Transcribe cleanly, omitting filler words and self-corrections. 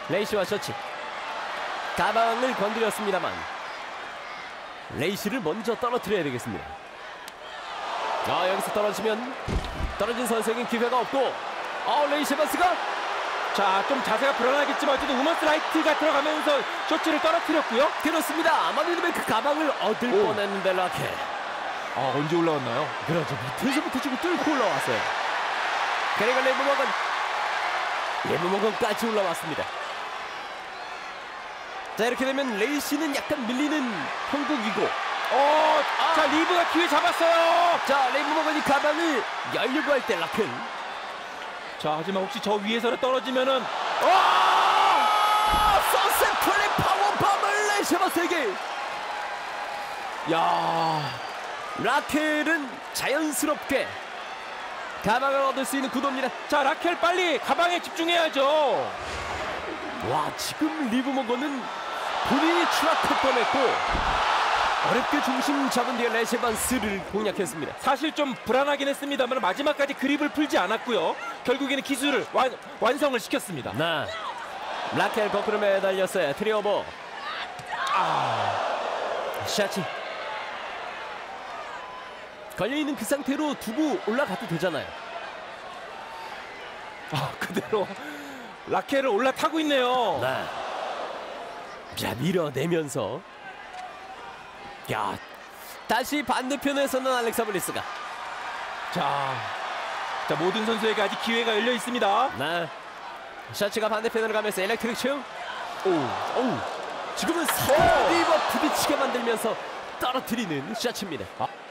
레이시와 셔치. 가방을 건드렸습니다만 레이시를 먼저 떨어뜨려야 되겠습니다. 여기서 떨어진 선수에겐 기회가 없고 레이시 바스가 좀 자세가 불안하겠지만 어쨌든 우먼스 라이트가 들어가면서 셔츠를 떨어뜨렸고요. 그렇습니다. 마니드맨 그 가방을 얻을 뻔했는데 라켈. 언제 올라왔나요? 그렇죠. 밑에서부터 지금 뚫고 올라왔어요. 그리고 레브먹은까지 올라왔습니다. 자, 이렇게 되면 레이시는 약간 밀리는 형국이고 자, 리브가 기회 잡았어요. 자, 레브먹은이 가방을 열려고 할 때 라켈. 자, 하지만 혹시 저 위에서 떨어지면은 선셋 플레이 파워밤을 레이시가 3개. 라켈은 자연스럽게 가방을 얻을 수 있는 구도입니다. 자, 라켈 빨리 가방에 집중해야죠. 지금 리브먹어는 본인이 추락할 뻔했고 어렵게 중심 잡은 뒤에 레시반스를 공략했습니다. 사실 좀 불안하긴 했습니다만 마지막까지 그립을 풀지 않았고요. 결국에는 기술을 완성을 시켰습니다. 라켈 거꾸로 매달렸어요. 트리오버. 샤치. 걸려있는 그 상태로 두고 올라가도 되잖아요. 그대로 라켈을 올라타고 있네요. 자, 밀어내면서 다시 반대편에서는 알렉사 블리스가 자, 모든 선수에게 아직 기회가 열려 있습니다. 샤치가 반대편으로 가면서 일렉트릭 층. 지금은 서디와 부딪히게 만들면서 떨어뜨리는 샤치입니다.